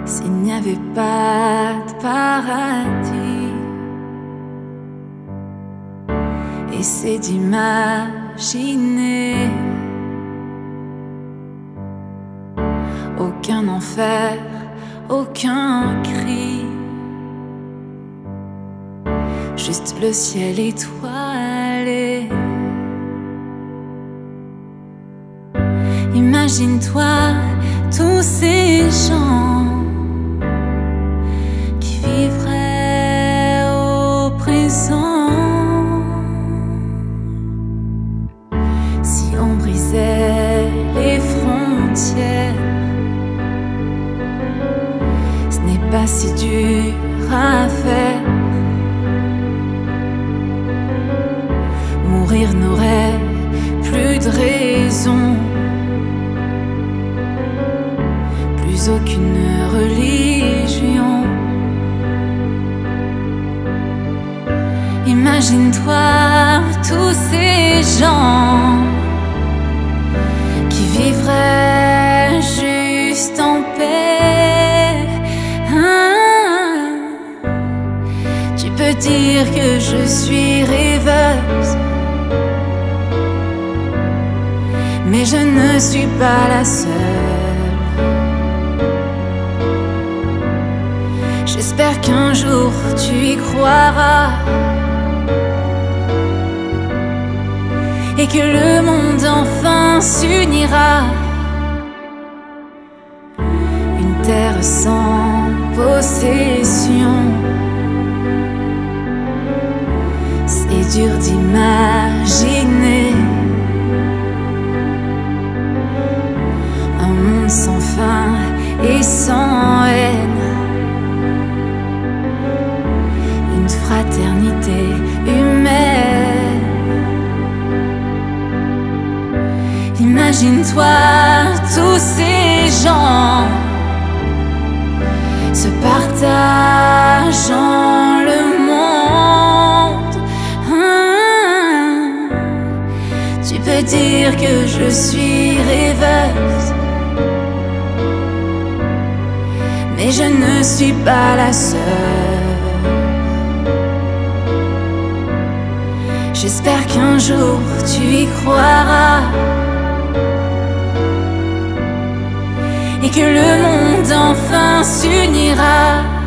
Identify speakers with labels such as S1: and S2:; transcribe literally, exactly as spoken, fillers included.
S1: s'il n'y avait pas de paradis. Essaie d'imaginer aucun enfer, aucun cri, juste le ciel étoilé. Imagine-toi tous ces gens qui vivraient au présent. Si on brisait les frontières, ce n'est pas si dur à faire. Mourir n'aurait plus de raison, plus aucune religion. Imagine-toi tous ces gens qui vivraient juste en paix. Ah, tu peux dire que je suis rêveuse, mais je ne suis pas la seule. J'espère qu'un jour tu y croiras et que le monde enfin s'unira. Une terre sans possession, c'est dur d'imaginer un monde sans fin et sans haine, une fraternité humaine. Imagine-toi tous ces gens se partageant le monde. Ah, tu peux dire que je suis rêveuse, mais je ne suis pas la seule. J'espère qu'un jour tu y croiras et que le monde enfin s'unira.